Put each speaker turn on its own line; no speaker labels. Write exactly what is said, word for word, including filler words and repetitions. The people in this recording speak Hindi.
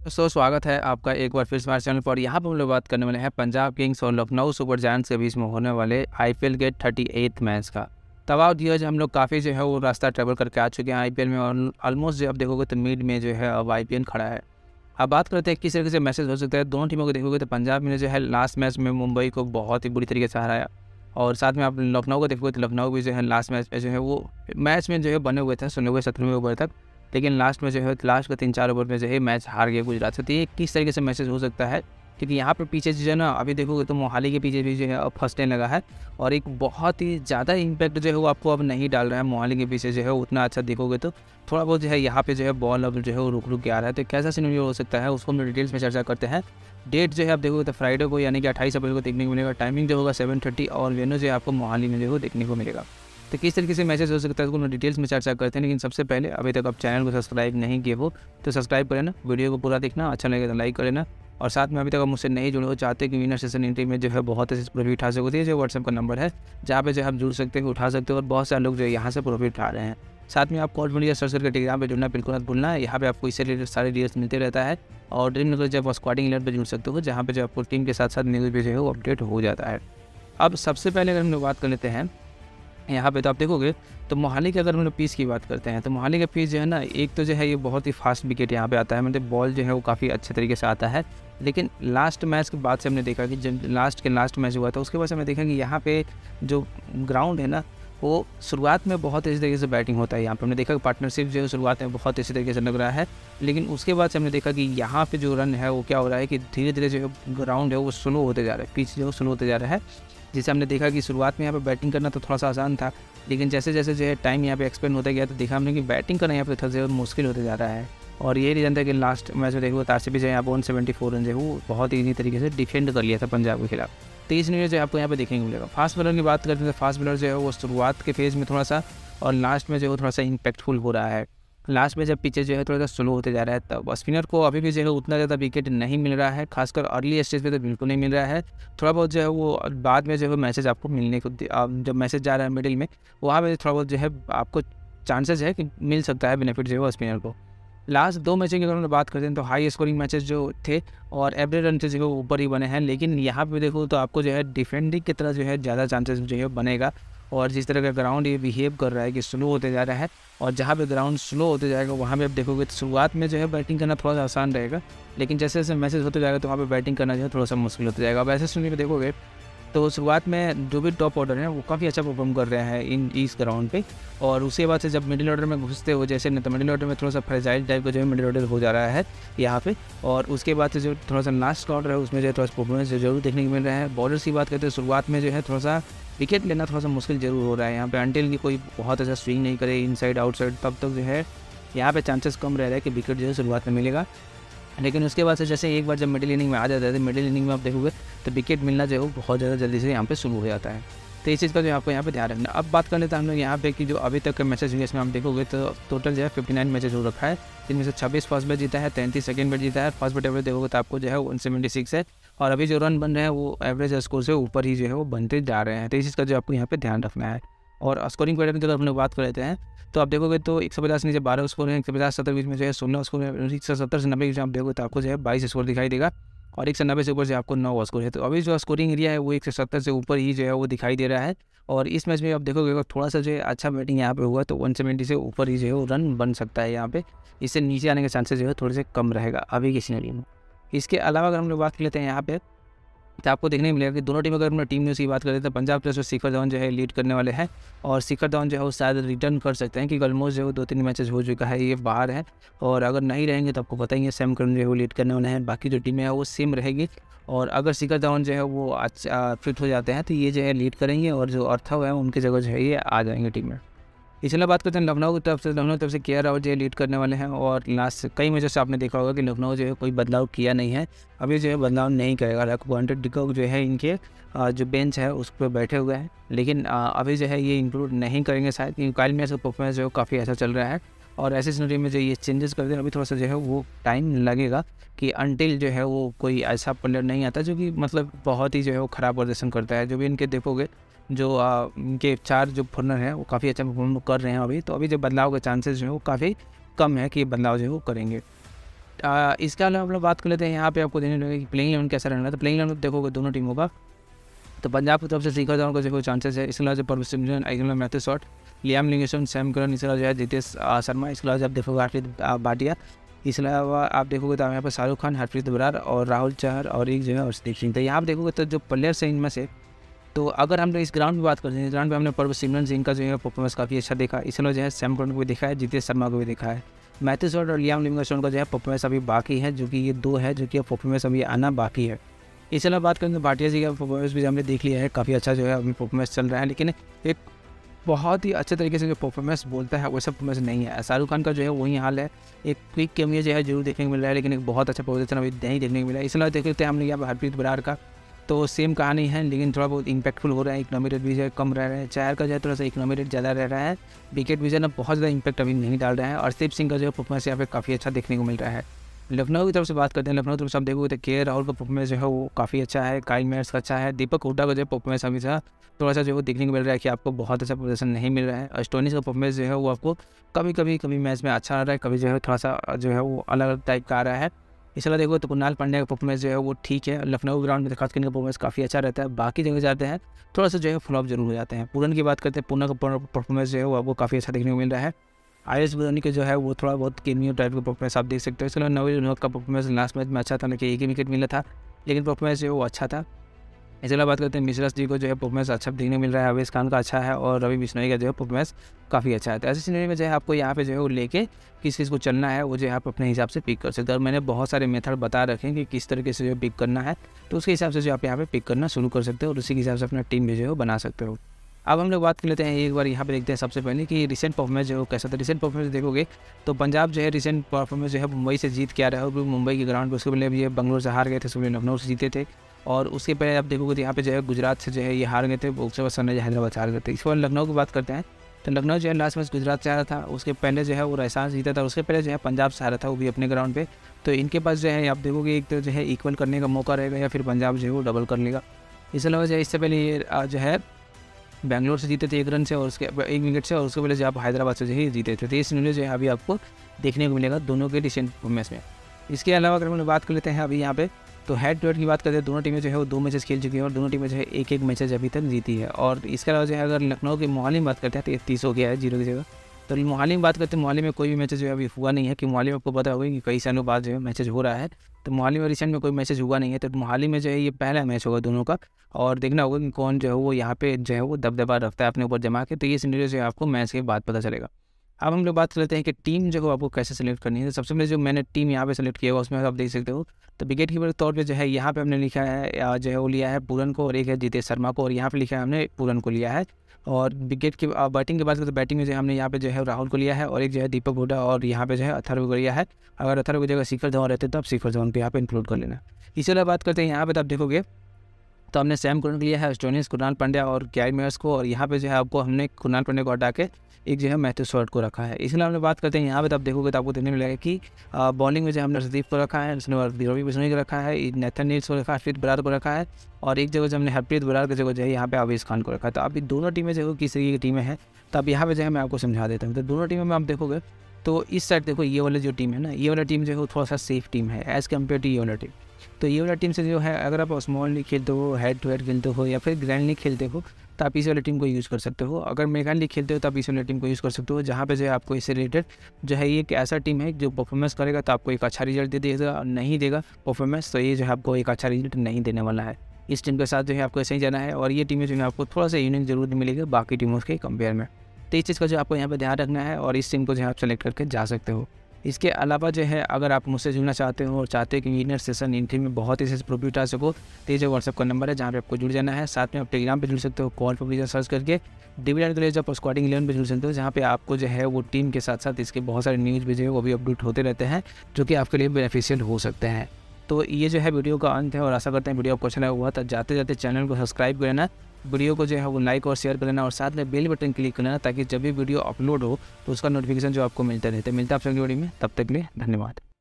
दोस्तों स्वागत है आपका एक बार फिर से हमारे चैनल पर। यहाँ पर हम लोग बात करने वाले हैं पंजाब किंग्स और लखनऊ सुपर जायंट्स के बीच में होने वाले आईपीएल के थर्टी एथ मैच का। तब आप दिया जो हम लोग काफ़ी जो है वो रास्ता ट्रेवल करके आ चुके हैं आईपीएल में, और ऑलमोस्ट जो आप देखोगे तो मिड में जो है अब आईपीएल खड़ा है। अब बात करते हैं किस तरीके से मैसेज हो सकता है दोनों टीमों को। देखोगे तो पंजाब ने जो है लास्ट मैच में मुंबई को बहुत ही बुरी तरीके से हराया, और साथ में आप लखनऊ को देखोगे तो लखनऊ भी जो है लास्ट मैच में जो है वो मैच में जो है बने हुए थे सोलहवें सत्रहवें ओवर तक, लेकिन लास्ट में जो है लास्ट के तीन चार ओवर में जो है मैच हार गया गुजरात से। तो ये किस तरीके से मैसेज हो सकता है, क्योंकि यहाँ पर पीछे जो है ना अभी देखोगे तो मोहाली के पीछे भी जो है अब फंसने लगा है, और एक बहुत ही ज़्यादा इम्पैक्ट जो है वो आपको अब नहीं डाल रहा है मोहाली के पीछे जो है उतना अच्छा देखोगे तो थोड़ा बहुत जो है यहाँ पे जो है बॉल अब जो है वो रुक रुक के आ रहा है। तो कैसा सिनेरियो हो सकता है उसको हम डिटेल्स में चर्चा करते हैं। डेट जो है आप देखोगे तो फ्राइडे को यानी कि अट्ठाईस अप्रैल को देखने को मिलेगा। टाइमिंग जो होगा सेवन थर्टी और वेन्यू जो है आपको मोहाली में जो है देखने को मिलेगा। तो किस तरीके से मैसेज हो सकता है उसको डिटेल्स में चर्चा करते हैं, लेकिन सबसे पहले अभी तक आप चैनल को सब्सक्राइब नहीं किए हो तो सब्सक्राइब करें ना, वीडियो को पूरा देखना, अच्छा लगेगा तो लाइक करें ना, और साथ में अभी तक आप मुझसे नहीं जुड़े हो चाहते कि विनर सेशन एंट्री में जो है बहुत ऐसे प्रॉफिट उठा सकते हैं। जो व्हाट्सएप का नंबर है जहाँ पे जो आप जुड़ सकते हो उठा सकते हो, और बहुत सारे लोग जो है यहाँ से प्रॉफिट उठा रहे हैं। साथ में आप कॉल मीडिया सर्च करके टेलीग्राम पे जुड़ना बिल्कुल मत भूलना है। यहाँ पे आपको इससे रिलेटेड सारे डिटेल्स मिलते रहता है, और ड्रीम नगर जब स्क्वाडिंग अलर्ट पर जुड़ सकते हो जहाँ पे जो आपको टीम के साथ साथ न्यूज़ भी जो है वो अपडेट हो जाता है। अब सबसे पहले अगर हम लोग बात कर लेते हैं यहाँ पे तो आप देखोगे तो मोहाली के अगर हम लोग पीस की बात करते हैं तो मोहाली का पीस जो है ना एक तो जो है ये बहुत ही फास्ट विकेट यहाँ पे आता है, मतलब बॉल जो है वो काफ़ी अच्छे तरीके से आता है। लेकिन लास्ट मैच के बाद से हमने देखा कि जब लास्ट के लास्ट मैच हुआ था उसके बाद से हमने देखा कि यहाँ पे जो ग्राउंड है ना वो शुरुआत में बहुत अच्छी तरीके से बैटिंग होता है। यहाँ पे हमने देखा कि पार्टनरशिप जो है शुरुआत में बहुत अच्छी तरीके से लग रहा है, लेकिन उसके बाद से हमने देखा कि यहाँ पे जो रन है वो क्या हो रहा है कि धीरे धीरे जो ग्राउंड है वो स्लो होते जा रहा है, पिच जो है स्लो होते जा रहा है। जिसे हमने देखा कि शुरुआत में यहाँ पे बैटिंग करना तो थोड़ा सा आसान था, लेकिन जैसे जैसे जो है टाइम यहाँ पे एक्सपेंड होता गया तो देखा हमने कि बैटिंग करना यहाँ पे थोड़ा सा मुश्किल होते जा रहा है। और ये रीज़न था कि लास्ट मैच में देखो तो आरसीबी जो है यहाँ पर वन सेवेंटी फोर रन जो है वो बहुत ईजी तरीके से डिफेंड कर लिया था पंजाब के खिलाफ। तो इस न्यूज़ जो आपको यहाँ पे देखने को मिलेगा। फास्ट बॉलर की बात करते हैं तो फास्ट बॉलर जो है वो शुरुआत के फेज़ में थोड़ा सा और लास्ट में जो है थोड़ा सा इम्पैक्टफुल हो रहा है। लास्ट में जब पिचेस जो है थोड़ा सा स्लो होते जा रहा है तब स्पिनर को अभी भी जो है उतना ज़्यादा विकेट नहीं मिल रहा है, खासकर अर्ली स्टेज पे तो बिल्कुल नहीं मिल रहा है। थोड़ा बहुत जो है वो बाद में जो है मैसेज आपको मिलने को जब मैसेज जा रहा है मिडिल में वहाँ पे थोड़ा बहुत जो है आपको चांसेस है कि मिल सकता है बेनिफिट जो है स्पिनर को। लास्ट दो मैचों की अगर हम बात करते हैं तो हाई स्कोरिंग मैचेस जो थे और एवरेज रन से जो ऊपर ही बने हैं, लेकिन यहाँ पे देखो तो आपको जो है डिफेंडिंग की तरह जो है ज़्यादा चांसेस जो है बनेगा। और जिस तरह का ग्राउंड ये बिहेव कर रहा है कि स्लो होते जा रहा है, और जहाँ पे ग्राउंड स्लो होते जाएगा वहाँ पे आप देखोगे तो शुरुआत में जो है बैटिंग करना थोड़ा सा आसान रहेगा, लेकिन जैसे जैसे मैचेस होते जाएगा तो वहाँ पे बैटिंग करना जो है थोड़ा सा मुश्किल होता जाएगा। अब ऐसे सुनने में देखोगे तो शुरुआत में जो भी टॉप ऑर्डर है वो काफ़ी अच्छा परफॉर्म कर रहे हैं इन इस ग्राउंड पे, और उसके बाद से जब मिडिल ऑर्डर में घुसते हो जैसे नहीं तो मिडिल ऑर्डर में थोड़ा सा फ्रेजाइल टाइप का जो है मिडिल ऑर्डर हो जा रहा है यहाँ पे, और उसके बाद से जो थोड़ा सा लास्ट ऑर्डर है उसमें जो है थोड़ा सा परफॉर्मेंस जरूर देखने को मिल रहा है। बॉलर्स की बात करते हैं शुरुआत में जो है थोड़ा सा विकेट लेना थोड़ा सा मुश्किल जरूर हो रहा है यहाँ पे, अंटिल की कोई बहुत अच्छा स्विंग नहीं करे इनसाइड आउटसाइड तब तक जो है यहाँ पे चांसेस कम रह रहा है कि विकेट जो है शुरुआत में मिलेगा। लेकिन उसके बाद से जैसे एक बार जब मिडिल इनिंग में आ जाता है तो मिडिल इनिंग में आप देखोगे तो विकेट मिलना जो है वो बहुत ज़्यादा जल्दी से यहाँ पे शुरू हो जाता है। तो इस चीज़ का जो आपको यहाँ पे ध्यान रखना। अब बात कर लेते हैं हम लोग यहाँ पे कि जो अभी तक के मैचेज हुए इसमें हम देखोगे तो टोटल जो है फिफ्टी नाइन मैचेज हो रखा है, जिनमें से छब्बीस फर्स्ट बैट जीता है, तैंतीस सेकंड बैट जीता है। फर्स्ट बैट एवरेज देखोगे तो आपको जो है वन सेवेंटी सिक्स है, और अभी जो रन बन रहे हैं वो एवरेज स्कोर से ऊपर ही जो है वो बनते जा रहे हैं। तो इस चीज़ का जो आपको यहाँ पे ध्यान रखना है। और स्कोरिंग पैटर्न की अगर हम लोग बात कर लेते हैं तो आप देखोगे तो एक सौ पचास नीचे बारह स्कोर है, एक सौ पचास सत्तर बीच में जो है सोलह स्कोर है, एक सौ सत्तर से नब्बे आप देखोगे तो आपको जो है बाईस स्कोर दिखाई देगा, और एक सौ नब्बे से ऊपर से आपको नौ स्कोर है। तो अभी जो स्कोरिंग एरिया है वो एक सौ सत्तर से ऊपर ही जो है वो दिखाई दे रहा है। और इस मैच में आप देखोगे अगर थोड़ा सा जो है अच्छा बैटिंग यहाँ पे हुआ तो वन सेवेंटी से ऊपर ही जो है वो रन बन सकता है यहाँ पे, इससे नीचे आने के चांसेस जो है थोड़े से कम रहेगा अभी की सिनेरियो में। इसके अलावा अगर हम लोग बात कर लेते हैं यहाँ पे तो आपको देखने को मिलेगा कि दोनों टीम अगर अपना टीम न्यूज़ की बात करें तो पंजाब प्लस और शिखर धवन जो है लीड करने वाले हैं, और शिखर धवन जो है वो शायद रिटर्न कर सकते हैं क्योंकि ऑलमोस्ट जो है दो तीन मैचेस हो चुका है ये बाहर है, और अगर नहीं रहेंगे तो आपको बताएंगे सैम करन जो है वो लीड करने वाले हैं, बाकी जो टीमें हैं वो सेम रहेगी। और अगर शिखर धवन जो है वो अच्छा फिट हो जाते हैं तो ये जो है लीड करेंगे, और जो अर्थव है उनकी जगह जो है ये आ जाएंगे टीम में। इसलिए बात करते हैं लखनऊ की तरफ से। लखनऊ की तरफ से के आर राहुल जो है लीड करने वाले हैं, और लास्ट कई मैचों से आपने देखा होगा कि लखनऊ जो है कोई बदलाव किया नहीं है, अभी जो है बदलाव नहीं करेगा। रघुवंश डिकॉक जो है इनके जो बेंच है उस पर बैठे हुए हैं, लेकिन अभी जो है ये इंक्लूड नहीं करेंगे शायद, क्योंकि काइल मैच का परफॉर्मेंस जो है काफ़ी अच्छा चल रहा है, और ऐसे सिनेरियो में जो ये चेंजेस करते हैं अभी थोड़ा सा जो है वो टाइम लगेगा कि अनटिल जो है वो कोई ऐसा प्लेयर नहीं आता जो कि मतलब बहुत ही जो है वो ख़राब प्रदर्शन करता है। जो भी इनके देखोगे जो आ, इनके चार जो फॉरनर हैं वो काफ़ी अच्छा परफॉर्म कर रहे हैं अभी, तो अभी जो बदलाव के चांसेस जो है वो काफ़ी कम है कि ये बदलाव जो है वो करेंगे। आ, इसके अलावा हम लोग बात कर लेते हैं यहाँ पे आपको देने लगे कि प्लेइंग इलेवन कैसा रहना है। तो प्लेइंग इलेवन देखोगे दोनों टीमों का, तो पंजाब की तरफ से शिखर धवन को जो चांसेस है। इसके अलावा जो परवेश सिमरन, आइजल Matthew Short, Liam Livingstone, Sam Curran, इसके अलावा जो है जितेश शर्मा, इसके अलावा आप देखोगे हरप्रीत भाटिया, इसके अलावा आप देखोगे तो यहाँ पर शाहरुख खान, हरप्रीत बरार और राहुल चहर और एक जो है अर्शदीप सिंह। तो यहाँ आप देखोगे तो जो प्लेयर्स हैं इनमें से, तो अगर हम लोग इस ग्राउंड में बात करते हैं, इस ग्राउंड पे हमने परवेश सिमरन सिंह का जो है परफॉर्मेंस काफ़ी अच्छा देखा। इसके अलावा जो है सैम करन को भी देखा है, जितेश शर्मा को भी देखा है। मैथ्यू शॉट और लियाम लिंगस्टोन का जो है परफॉर्मेंस अभी बाकी है, जो कि ये दो है जो कि परफॉर्मेंस अभी आना बाकी है। इसके अलावा बात करें तो भाटिया जी का परफॉर्मेंस भी हमने देख लिया है, काफ़ी अच्छा जो है अभी परफॉर्मेंस चल रहा है, लेकिन एक बहुत ही अच्छे तरीके से जो परफॉर्मेंस बोलता है वैसा परफॉर्मेंस नहीं है। शाहरुख खान का जो है वही हाल है, एक क्विक कैमियो जो है जरूर देखने को मिल रहा है, लेकिन एक बहुत अच्छा प्रदर्शन अभी नहीं देखने को मिला है। इसके अलावा देख लेते हैं हम लोग यहाँ पर हरप्रीत बरार का, तो सेम कहानी है, लेकिन थोड़ा बहुत इंपैक्टफुल हो रहा है। इकोनॉमी रेट भी जो है कम रह रहा है, चार का जो है थोड़ा सा इकोनॉमी रेट ज़्यादा रह रहा है, विकेट भी जो है ना बहुत ज़्यादा इंपैक्ट अभी नहीं डाल रहा है। और अर्शदीप सिंह का जो है परफॉर्मेंस यहाँ पे काफ़ी अच्छा देखने को मिल रहा है। लखनऊ की तरफ से बात करते हैं, लखनऊ की तरफ से आप देखोगे तो के राहुल का परफॉर्मेंस जो है वो काफ़ी अच्छा है, काइल मेयर्स का अच्छा है, दीपक हुड्डा का जो परफॉर्मेंस अभी सा थोड़ा सा जो है देखने को मिल रहा है कि आपको बहुत अच्छा प्रदर्शन नहीं मिल रहा है। स्टोनिस का परफॉर्मेंस जो है वो आपको कभी कभी कभी मैच में अच्छा आ रहा है, कभी जो है थोड़ा सा जो है वो अलग अलग टाइप का आ रहा है। इसके अलावा देखो तो कुणाल पांड्या का परफॉर्मेंस जो है वो ठीक है, लखनऊ ग्राउंड में खास करके परफॉर्मेंस काफ़ी अच्छा रहता है। बाकी जगह जाते हैं थोड़ा सा जो है फ्लॉप जरूर हो जाते हैं। पूरन की बात करते हैं, पूना का परफॉर्मेंस जो है वो आपको काफ़ी अच्छा देखने को मिल रहा है। आई एस धोनी के जो है वो थोड़ा बहुत केमियो टाइप का परफॉर्मेंस आप देख सकते हो। इसके अलावा नवीन उन्होंने का परफॉर्मेंस लास्ट मैच में अच्छा था, लेकिन एक ही विकेट मिला था, लेकिन परफॉर्मेंस जो है वो अच्छा था। इसके अलावा बात करते हैं मिश्रा जी को जो है परफॉर्मेंस अच्छा देखने मिल रहा है, अवेश खान का अच्छा है और रवि बिश्नोई का जो है परफॉर्मेंस काफ़ी अच्छा है। तो ऐसे सिनेरियो में जो है आपको यहाँ पे जो है वो लेके किस चीज़ को चलना है वो जो है आप अपने हिसाब से पिक कर सकते हो। और मैंने बहुत सारे मेथड बता रखे हैं कि किस तरीके से जो पिक करना है, तो उसके हिसाब से जो आप यहाँ पे पिक करना शुरू कर सकते हो और उसी के हिसाब से अपना टीम भी जो है बना सकते हो। अब हम लोग बात कर लेते हैं एक बार यहाँ पे देखते हैं सबसे पहले कि रिसेंट परफॉर्मेंस जो है कैसा था। रिसेंट परफॉर्मेंस देखोगे तो पंजाब जो है रिसेंट परफॉर्मेंस जो है मुंबई से जीत के आ रहा है, और मुंबई के ग्राउंड पर उसके पहले ये बंगलोर से हार गए थे, उसके पहले लखनऊ से जीते थे, और उसके पहले आप देखोगे तो यहाँ पे जो है गुजरात से जो है ये हार गए थे, उसके बाद सनराइज हैदराबाद से हार गए थे। इसके बाद लखनऊ की बात करते हैं तो लखनऊ जो है लास्ट मैच गुजरात से हारा था, उसके पहले जो है वो राजस्थान से जीता था, उसके पहले जो है पंजाब से हारा था वो भी अपने ग्राउंड पे। तो इनके पास जो है आप देखोगे एक तो जो है इक्वल करने का मौका रहेगा या फिर पंजाब जो है वो डबल कर लेगा। इसके अलावा जो है इससे पहले ये जो है बैंगलोर से जीते थे एक रन से और उसके एक विकेट से, और उसके पहले जो आप हैदराबाद से जो है जीते थे। तो ये सिनेरियो जो है अभी आपको देखने को मिलेगा दोनों के रिसेंट परफॉर्मेंस में। इसके अलावा अगर हम लोग बात कर लेते हैं अभी यहाँ पे तो हेड टू हेड की बात करते हैं, दोनों टीमें जो है वो दो मैचेस खेल चुकी हैं और दोनों टीमें जो है एक एक मैचेज अभी तक जीती है। और इसके अलावा जो है अगर लखनऊ की मोहाली में बात करते हैं तो तीस हो गया है जीरो की जगह। तो मोहाली में बात करते हैं, मोहाली में कोई भी मैचेज जो है अभी हुआ नहीं है, कि मोहाली में आपको पता होगा कि कई सालों बाद जो है मैचेज हो रहा है, तो मोहाली में रिसेंट में कोई मैचेज हुआ नहीं है। तो मोहाली में जो है ये पहला मैच होगा दोनों का, और देखना होगा कि कौन जो है वो यहाँ पे जो है वो दबदबा रखता है अपने ऊपर जमा के। तो ये सिनेरियो जो है आपको मैच के बाद पता चलेगा। अब हम लोग बात करते हैं कि टीम जो है आपको कैसे सेलेक्ट करनी है। तो सबसे पहले जो मैंने टीम यहाँ पे सेलेक्ट किया हुआ उसमें आप देख सकते हो, तो विकेट कीपर के तौर पे जो है यहाँ पे हमने लिखा है जो है वो लिया है पूरन को, और एक है जितेश शर्मा को, और यहाँ पे लिखा है हमने पूरन को लिया है। और विकेट की बैटिंग की बात करें तो बैटिंग में जो है हमने यहाँ पे जो है राहुल को लिया है, और एक जो है दीपक हुड्डा, और यहाँ पे जो है अथर्व को लिया है। अगर अथर्व की जगह शिखर धवन रहते तो आप शिखर धवन पे यहाँ पे इंक्लूड कर लेना। इसी अलावा बात करते हैं यहाँ पे तो आप देखोगे तो हमने सैम करन लिया है, स्टोनिस, कुणाल पांड्या और काइल मेयर्स को, और यहाँ पे जो है आपको हमने कुणाल पांड्या को हटा के एक जो है मैथ्यू शॉट को रखा है। इसलिए हमने बात करते हैं यहाँ पे तो आप देखोगे तो आपको देखने मिलेगा कि बॉलिंग में जो हमने अर्शदीप को रखा है, उसने रवि बिश्नोई को रखा है, नेथन नील्स को रखा है, हरप्रीत बरार को रखा है, और एक जगह जो हमने हरप्रीत बरार की जगह जो है यहाँ पे अवेश खान को रखा है। तो अभी दोनों टीमें जो किस तरीके की टीमें हैं, तो अब यहाँ पे जो है मैं आपको समझा देता हूँ। तो दोनों टीमों में आप देखोगे तो इस साइड देखो ये वाला जो टीम है ना, ये वाला टीम जो है वो थोड़ा सा सेफ टीम है एज़ कम्पेयर टू ये वाला टीम। तो ये वाला टीम से जो है अगर आप स्मॉल लीग खेलते हो, हेड टू हेड खेलते हो, या फिर ग्रैंड लीग खेलते हो, तो आप इस वाली टीम को यूज़ कर सकते हो। अगर मेगा लीग खेलते हो तो आप इस वाली टीम को यूज़ कर सकते हो, जहाँ पे जो है आपको इससे रिलेटेड जो है ये एक ऐसा टीम है जो परफॉर्मेंस करेगा तो आपको एक अच्छा रिजल्ट दे देगा, नहीं देगा परफॉर्मेंस तो ये जो है आपको एक अच्छा रिजल्ट नहीं देने वाला है। इस टीम के साथ जो है आपको ऐसे ही जाना है, और ये टीमें जो है आपको थोड़ा सा यूनिक जरूर मिलेगा बाकी टीमों के कंपेयर में। तो इस चीज़ का जो आपको यहाँ पर ध्यान रखना है, और इस टीम को जो है आप सेलेक्ट करके जा सकते हो। इसके अलावा जो है अगर आप मुझसे जुड़ना चाहते हो और चाहते हो कि इंजीनियर सेशन इनके में बहुत ही से प्रॉफिट आ सको, तो ये जो व्हाट्सएप का नंबर है जहाँ पे आपको जुड़ जाना है। साथ में आप टेलीग्राम पे जुड़ सकते हो, कॉल पर भी सर्च करके डिविडेंड कॉलेज आप स्क्वाडिंग इलेवन पे जुड़ सकते हो, जहाँ पे आपको जो है वो टीम के साथ साथ इसके बहुत सारे न्यूज़ भी जो है वो भी अपडेट होते रहते हैं, जो कि आपके लिए बेनिफिशियल हो सकते हैं। तो ये जो है वीडियो का अंत है, और आशा करते हैं वीडियो आपको अच्छा लगा हुआ। तो जाते जाते चैनल को सब्सक्राइब कर लेना, वीडियो को जो है वो लाइक और शेयर कर लेना, और साथ में बेल बटन क्लिक कर लेना, ताकि जब भी वीडियो अपलोड हो तो उसका नोटिफिकेशन जो आपको मिलता रहता है। मिलता है आपसे अगली वीडियो में, तब तक के लिए धन्यवाद।